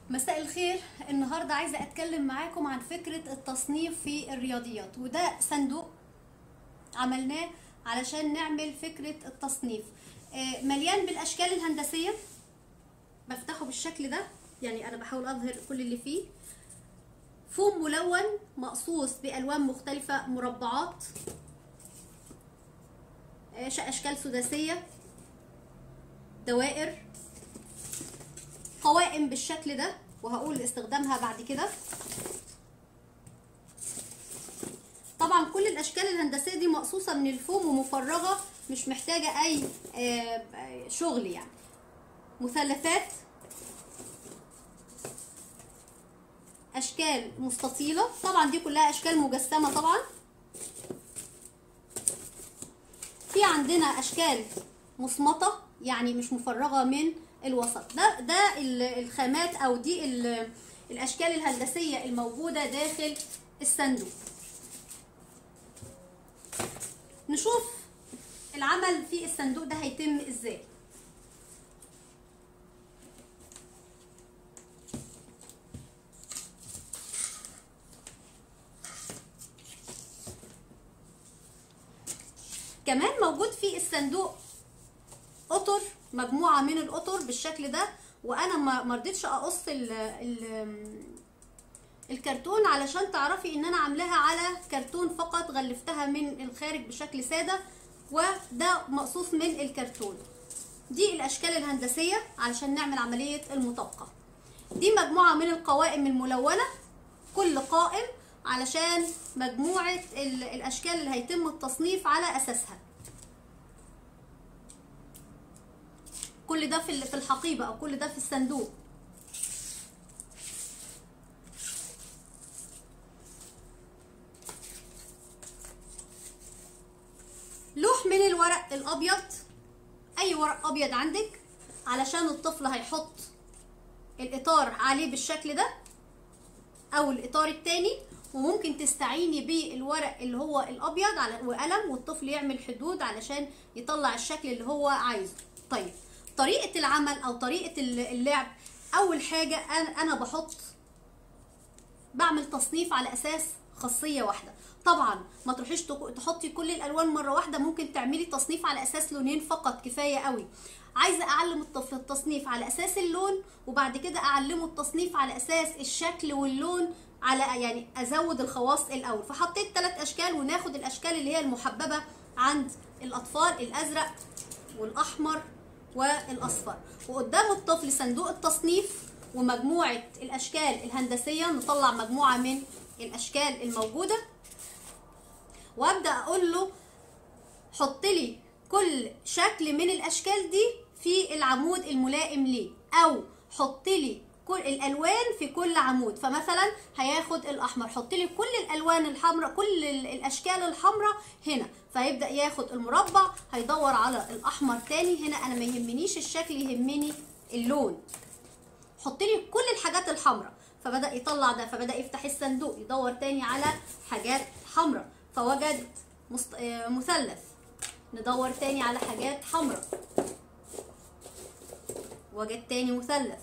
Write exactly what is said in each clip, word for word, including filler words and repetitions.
مساء الخير. النهارده عايزه اتكلم معاكم عن فكره التصنيف في الرياضيات، وده صندوق عملناه علشان نعمل فكره التصنيف. مليان بالاشكال الهندسيه. بفتحه بالشكل ده، يعني انا بحاول اظهر كل اللي فيه. فوم ملون مقصوص بالوان مختلفه، مربعات، اشكال سداسيه، دوائر، قوائم بالشكل ده، وهقول استخدامها بعد كده. طبعا كل الاشكال الهندسيه دي مقصوصه من الفوم ومفرغه، مش محتاجه اي شغل يعني. مثلثات، اشكال مستطيله، طبعا دي كلها اشكال مجسمه. طبعا في عندنا اشكال مصمطه، يعني مش مفرغه من الوسط. ده ده الخامات او دي الاشكال الهندسيه الموجوده داخل الصندوق. نشوف العمل في الصندوق ده هيتم ازاي. كمان موجود في الصندوق قطر، مجموعه من القطر بالشكل ده، وانا ما رضيتش اقص ال ال الكرتون علشان تعرفي ان انا عاملاها على كرتون فقط، غلفتها من الخارج بشكل ساده، وده مقصوص من الكرتون. دي الاشكال الهندسيه علشان نعمل عمليه المطابقه. دي مجموعه من القوائم الملونه، كل قائم علشان مجموعه الاشكال اللي هيتم التصنيف على اساسها. كل ده في الحقيبه او كل ده في الصندوق. لوح من الورق الابيض، اي ورق ابيض عندك، علشان الطفل هيحط الاطار عليه بالشكل ده او الاطار التاني، وممكن تستعيني بالورق اللي هو الابيض على وقلم، والطفل يعمل حدود علشان يطلع الشكل اللي هو عايزه. طيب طريقه العمل او طريقه اللعب، اول حاجه انا بحط بعمل تصنيف على اساس خاصيه واحده. طبعا ما تروحيش تحطي كل الالوان مره واحده، ممكن تعملي تصنيف على اساس لونين فقط كفايه قوي. عايزه اعلم الطفل التصنيف على اساس اللون، وبعد كده اعلمه التصنيف على اساس الشكل واللون، على يعني ازود الخواص الاول. فحطيت ثلاث اشكال، وناخد الاشكال اللي هي المحببه عند الاطفال، الازرق والاحمر والاصفر. وقدام الطفل صندوق التصنيف ومجموعه الاشكال الهندسيه، نطلع مجموعه من الاشكال الموجوده، وابدا اقول له حط لي كل شكل من الاشكال دي في العمود الملائم ليه، او حط لي كل الالوان في كل عمود. فمثلا هياخد الاحمر، حط لي كل الالوان الحمراء، كل الاشكال الحمراء هنا، فيبدا ياخد المربع، هيدور على الاحمر تاني. هنا انا ما يهمنيش الشكل، يهمني اللون. حط لي كل الحاجات الحمراء، فبدا يطلع ده، فبدا يفتح الصندوق يدور تاني على حاجات حمراء، فوجد مست... مثلث. ندور تاني على حاجات حمراء، وجد تاني مثلث،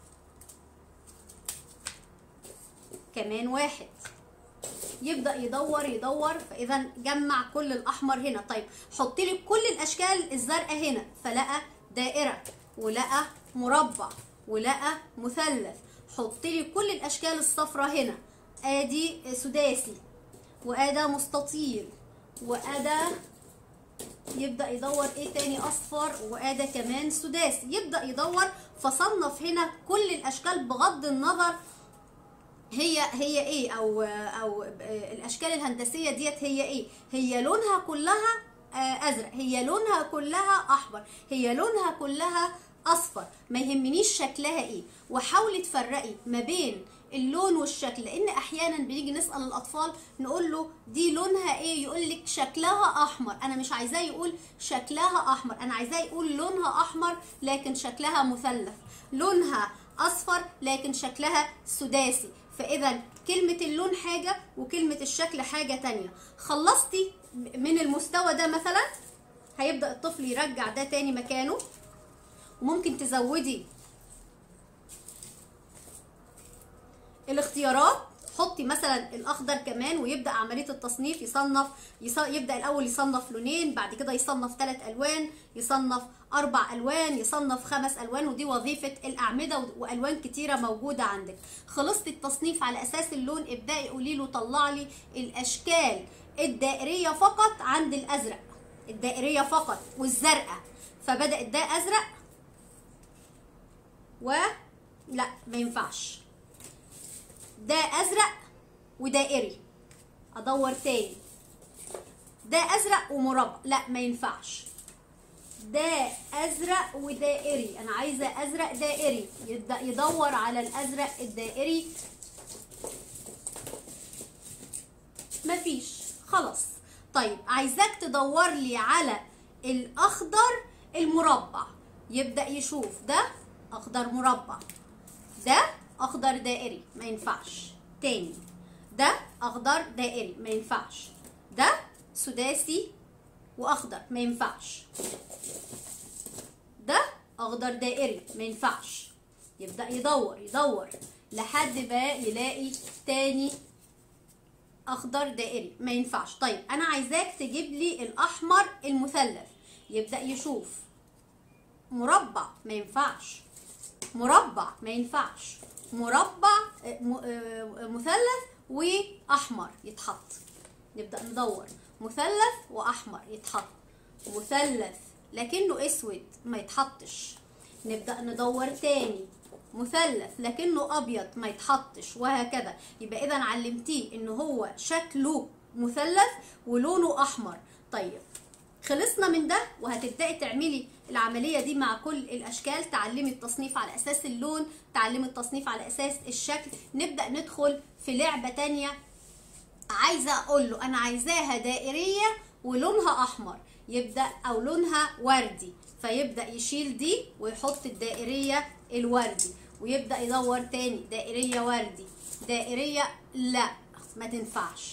كمان واحد. يبدأ يدور يدور، فإذا جمع كل الأحمر هنا. طيب حط لي كل الأشكال الزرقاء هنا، فلقى دائرة، ولقى مربع، ولقى مثلث. حط لي كل الأشكال الصفراء هنا، آدي سداسي، وآدا مستطيل، وآدا يبدأ يدور ايه تاني اصفر، وآدا كمان سداسي. يبدأ يدور، فصنف هنا كل الاشكال بغض النظر هي هي ايه، او او الاشكال الهندسيه ديت هي ايه. هي لونها كلها ازرق، هي لونها كلها احمر، هي لونها كلها اصفر، ما يهمنيش شكلها ايه. وحاولي تفرقي ما بين اللون والشكل، لان احيانا بنيجي نسال الاطفال نقول له دي لونها ايه، يقول لك شكلها احمر. انا مش عايزاه يقول شكلها احمر، انا عايزاه يقول لونها احمر لكن شكلها مثلث، لونها اصفر لكن شكلها سداسي. فاذا كلمه اللون حاجه وكلمه الشكل حاجه تانية. خلصتي من المستوى ده مثلا، هيبدا الطفل يرجع ده تاني مكانه، وممكن تزودي الاختيارات حطي مثلا الاخضر كمان، ويبدا عمليه التصنيف يصنف يص... يبدا الاول يصنف لونين، بعد كده يصنف ثلاث الوان، يصنف اربع الوان، يصنف خمس الوان، ودي وظيفه الاعمده، والوان كتيره موجوده عندك. خلصت التصنيف على اساس اللون، ابداي قولي له طلع لي الاشكال الدائريه فقط عند الازرق، الدائريه فقط والزرقاء. فبدات ده ازرق و لا ما ينفعش، ده ازرق ودائري، ادور تاني، ده ازرق ومربع، لا ما ينفعش، ده ازرق ودائري، انا عايزه ازرق دائري، يبدا يدور على الازرق الدائري، مفيش، خلاص. طيب عايزاك تدور لي على الاخضر المربع، يبدا يشوف ده اخضر مربع، ده اخضر دائري ما ينفعش، تاني ده اخضر دائري ما ينفعش، ده سداسي واخضر ما ينفعش، ده اخضر دائري ما ينفعش. يبدا يدور يدور لحد ما يلاقي تاني اخضر دائري ما ينفعش. طيب انا عايزاك تجيب لي الاحمر المثلث، يبدا يشوف مربع ما ينفعش، مربع ما ينفعش، مربع مثلث واحمر يتحط، نبدا ندور مثلث واحمر يتحط، مثلث لكنه اسود ما يتحطش، نبدا ندور تاني مثلث لكنه ابيض ما يتحطش، وهكذا. يبقى اذا علمتيه ان هو شكله مثلث ولونه احمر. طيب خلصنا من ده، وهتبداي تعملي العمليه دي مع كل الاشكال، تعلمي التصنيف على اساس اللون، تعلمي التصنيف على اساس الشكل. نبدا ندخل في لعبه تانية، عايزه اقول له انا عايزاها دائريه ولونها احمر، يبدا او لونها وردي، فيبدا يشيل دي ويحط الدائريه الوردي، ويبدا يدور تاني دائريه وردي، دائريه لا ما تنفعش،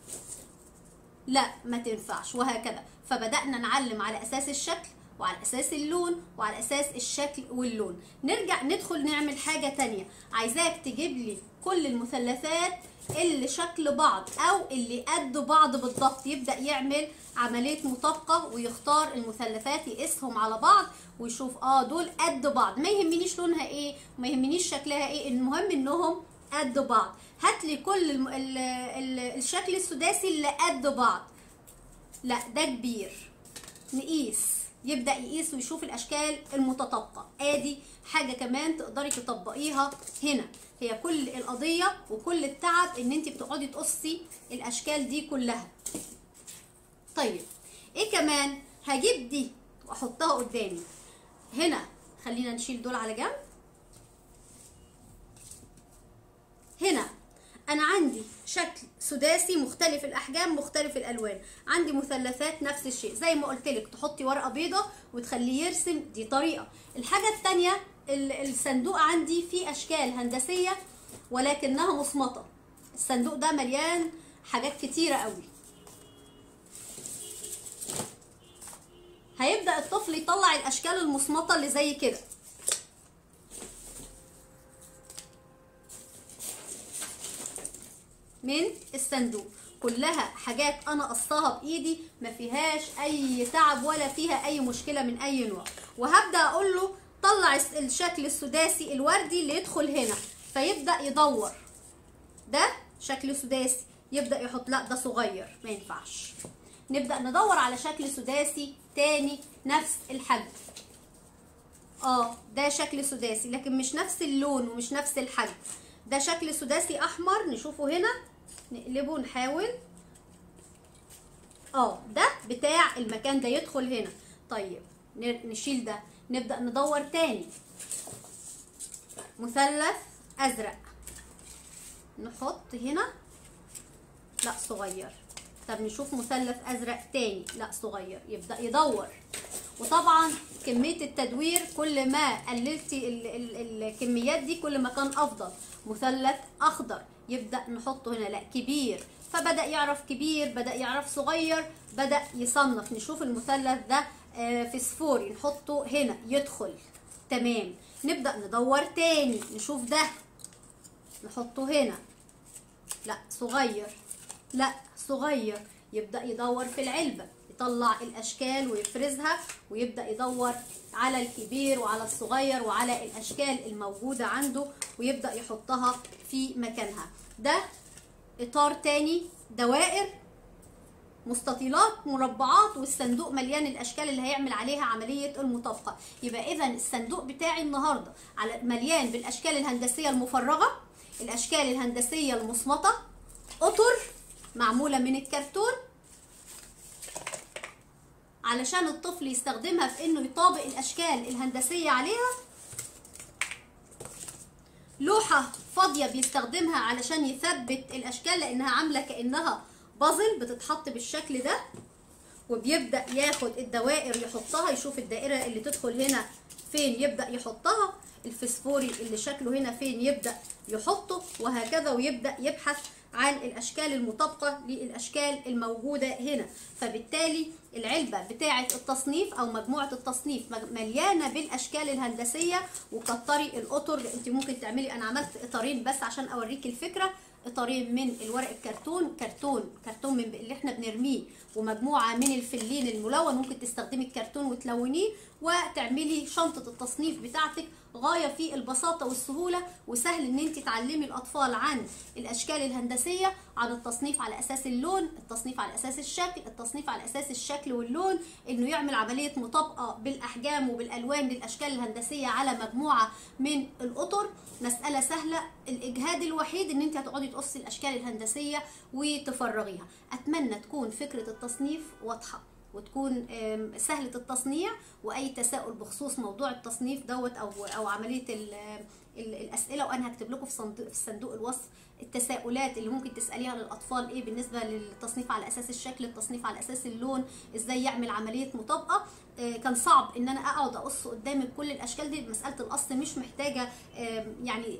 لا ما تنفعش، وهكذا. فبدأنا نعلم على أساس الشكل وعلى أساس اللون وعلى أساس الشكل واللون. نرجع ندخل نعمل حاجة تانية، عايزاك تجيب لي كل المثلثات اللي شكل بعض أو اللي قد بعض بالضبط، يبدأ يعمل عملية مطابقة ويختار المثلثات يقيسهم على بعض ويشوف اه دول قد بعض، ما يهمنيش لونها ايه وما يهمنيش شكلها ايه، المهم انهم قد بعض. هات لي كل الم... ال... ال... الشكل السداسي اللي قد بعض، لا ده كبير، نقيس، يبدأ يقيس ويشوف الاشكال المتطابقة. ادي حاجة كمان تقدري تطبقيها هنا، هي كل القضية وكل التعب ان انت بتقعدي تقصي الاشكال دي كلها. طيب ايه كمان؟ هجيب دي واحطها قدامي هنا، خلينا نشيل دول على جنب. هنا انا عندي شكل سداسي مختلف الاحجام مختلف الالوان، عندي مثلثات نفس الشيء، زي ما قلت لك تحطي ورقه بيضه وتخليه يرسم، دي طريقه. الحاجه الثانيه الصندوق عندي فيه اشكال هندسيه ولكنها مصمطه، الصندوق ده مليان حاجات كتيره قوي، هيبدا الطفل يطلع الاشكال المصمطه اللي زي كده، من الصندوق، كلها حاجات انا قصاها بايدي ما فيهاش اي تعب ولا فيها اي مشكله من اي نوع. وهبدا اقول له طلع الشكل السداسي الوردي اللي يدخل هنا، فيبدا يدور ده شكل سداسي، يبدا يحط لا ده صغير ما ينفعش، نبدا ندور على شكل سداسي تاني نفس الحجم، اه ده شكل سداسي لكن مش نفس اللون ومش نفس الحجم، ده شكل سداسي احمر، نشوفه هنا نقلبه نحاول، اه ده بتاع المكان ده يدخل هنا. طيب نشيل ده، نبدأ ندور تاني مثلث ازرق، نحط هنا لا صغير، طب نشوف مثلث ازرق تاني لا صغير، يبدأ يدور. وطبعا كمية التدوير كل ما قللتي ال ال الكميات دي كل ما كان افضل. مثلث اخضر يبدأ نحطه هنا لا كبير، فبدأ يعرف كبير، بدأ يعرف صغير، بدأ يصنف. نشوف المثلث ده فسفوري نحطه هنا يدخل تمام، نبدأ ندور تاني نشوف ده نحطه هنا، لا صغير، لا صغير، يبدأ يدور في العلبة، يطلع الاشكال ويفرزها، ويبدأ يدور على الكبير وعلى الصغير وعلى الاشكال الموجودة عنده، ويبدأ يحطها في مكانها. ده اطار تاني، دوائر، مستطيلات، مربعات، والصندوق مليان الاشكال اللي هيعمل عليها عمليه المطابقه. يبقى اذا الصندوق بتاعي النهارده على مليان بالاشكال الهندسيه المفرغه، الاشكال الهندسيه المصمطه، اطر معموله من الكرتون علشان الطفل يستخدمها في انه يطابق الاشكال الهندسيه عليها، لوحه فاضيه بيستخدمها علشان يثبت الاشكال لانها عامله كانها بازل بتتحط بالشكل ده، وبيبدأ ياخد الدوائر يحطها، يشوف الدائرة اللي تدخل هنا فين يبدأ يحطها، الفسفوري اللي شكله هنا فين يبدأ يحطه، وهكذا، ويبدأ يبحث عن الأشكال المطابقة للأشكال الموجودة هنا. فبالتالي العلبة بتاعة التصنيف أو مجموعة التصنيف مليانة بالأشكال الهندسية. وكتري القطر، أنت ممكن تعملي، أنا عملت إطارين بس عشان أوريك الفكرة، اطارين من الورق الكرتون، كرتون كرتون من اللي احنا بنرميه، ومجموعه من الفلين الملون، ممكن تستخدمي الكرتون وتلونيه وتعملي شنطه التصنيف بتاعتك. غايه في البساطه والسهوله، وسهل ان انت تعلمي الاطفال عن الاشكال الهندسيه، عن التصنيف على اساس اللون، التصنيف على اساس الشكل، التصنيف على اساس الشكل واللون، انه يعمل عمليه مطابقه بالاحجام وبالالوان للاشكال الهندسيه على مجموعه من الاطر. مساله سهله، الاجهاد الوحيد ان انت هتقعدي تقصي الاشكال الهندسيه وتفرغيها. اتمنى تكون فكره التصنيف واضحه وتكون سهله التصنيع، واي تساؤل بخصوص موضوع التصنيف دوت او او عمليه ال ال الاسئله، وانا هكتب لكم في صندوق في صندوق الوصف التساؤلات اللي ممكن تساليها للاطفال، ايه بالنسبه للتصنيف على اساس الشكل، التصنيف على اساس اللون، ازاي يعمل عمليه مطابقه. كان صعب ان انا اقعد اقص قدامك كل الاشكال دي، مساله القص مش محتاجه يعني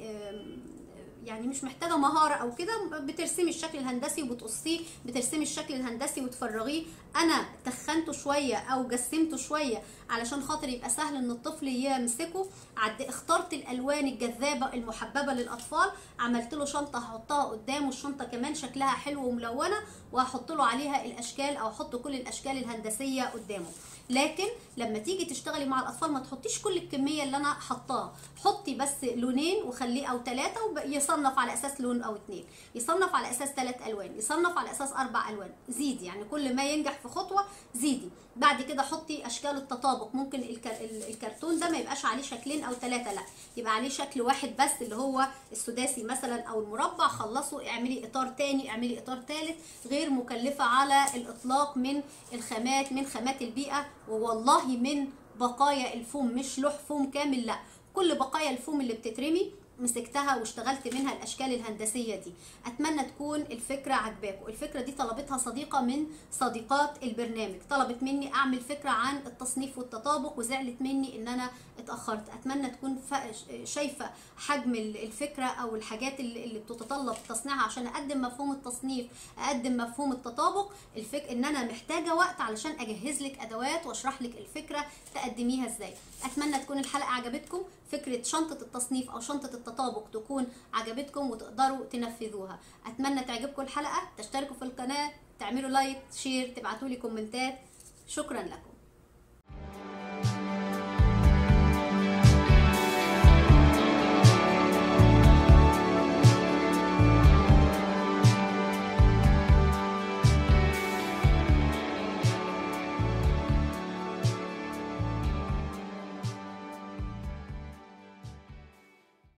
يعني مش محتاجه مهاره او كده، بترسمي الشكل الهندسي وبتقصيه، بترسمي الشكل الهندسي وتفرغيه. انا تخنته شويه او جسمته شويه علشان خاطر يبقى سهل ان الطفل يمسكه. عد اخترت الالوان الجذابه المحببه للاطفال، عملت له شنطه هحطها قدامه، الشنطه كمان شكلها حلو وملونه، وهحط له عليها الاشكال او احط كل الاشكال الهندسيه قدامه. لكن لما تيجي تشتغلي مع الاطفال ما تحطيش كل الكميه اللي انا حطاها، حطي بس لونين وخليه او ثلاثه، ويصنف على اساس لون او اتنين، يصنف على اساس ثلاث الوان، يصنف على اساس اربع الوان، زيدي يعني كل ما ينجح في خطوه زيدي. بعد كده حطي اشكال التطابق، ممكن الكرتون ده ما يبقاش عليه شكلين او ثلاثه، لا يبقى عليه شكل واحد بس اللي هو السداسي مثلا او المربع، خلصوا اعملي اطار تاني، اعملي اطار ثالث، غير مكلفه على الاطلاق من الخامات، من خامات البيئه، ووالله من بقايا الفوم، مش لوح فوم كامل، لا كل بقايا الفوم اللي بتترمي مسكتها واشتغلت منها الاشكال الهندسيه دي. اتمنى تكون الفكره عجباكم. الفكره دي طلبتها صديقه من صديقات البرنامج، طلبت مني اعمل فكره عن التصنيف والتطابق وزعلت مني ان انا اتاخرت. اتمنى تكون شايفه حجم الفكره او الحاجات اللي بتتطلب تصنيعها عشان اقدم مفهوم التصنيف، اقدم مفهوم التطابق. الفكره ان انا محتاجه وقت علشان اجهز لك ادوات واشرح لك الفكره تقدميها ازاي. اتمنى تكون الحلقه عجبتكم، فكره شنطه التصنيف او شنطه التطابق تكون عجبتكم وتقدروا تنفذوها. اتمنى تعجبكم الحلقه، تشتركوا في القناه، تعملوا لايك، شير، تبعتوا لي كومنتات. شكرا لكم.